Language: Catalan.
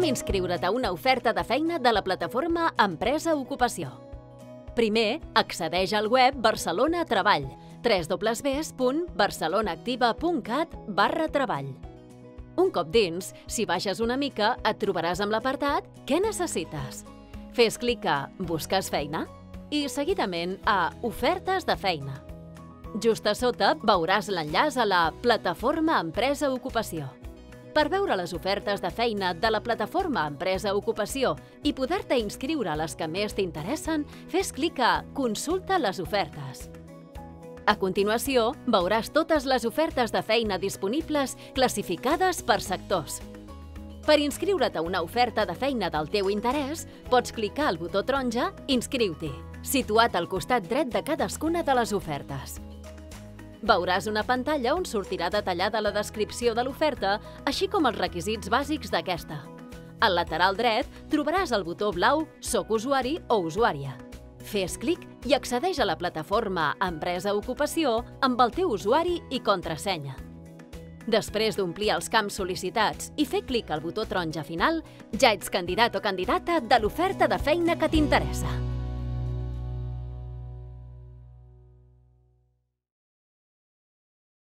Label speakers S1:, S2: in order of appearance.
S1: Com inscriure't a una oferta de feina de la plataforma Empresa Ocupació. Primer, accedeix al web Barcelona Treball, www.barcelonaactiva.cat/treball. Un cop dins, si baixes una mica, et trobaràs amb l'apartat Què necessites? Fes clic a Busques feina i, seguidament, a Ofertes de feina. Just a sota veuràs l'enllaç a la plataforma Empresa Ocupació. Per veure les ofertes de feina de la plataforma Empresa Ocupació i poder-te inscriure a les que més t'interessen, fes clic a Consulta les ofertes. A continuació, veuràs totes les ofertes de feina disponibles classificades per sectors. Per inscriure't a una oferta de feina del teu interès, pots clicar al botó taronja Inscriu-t'hi, situat al costat dret de cadascuna de les ofertes. Veuràs una pantalla on sortirà detallada la descripció de l'oferta, així com els requisits bàsics d'aquesta. Al lateral dret trobaràs el botó blau Soc usuari o usuària. Fes clic i accedeix a la plataforma Empresa Ocupació amb el teu usuari i contrasenya. Després d'omplir els camps sol·licitats i fer clic al botó taronja final, ja ets candidat o candidata de l'oferta de feina que t'interessa.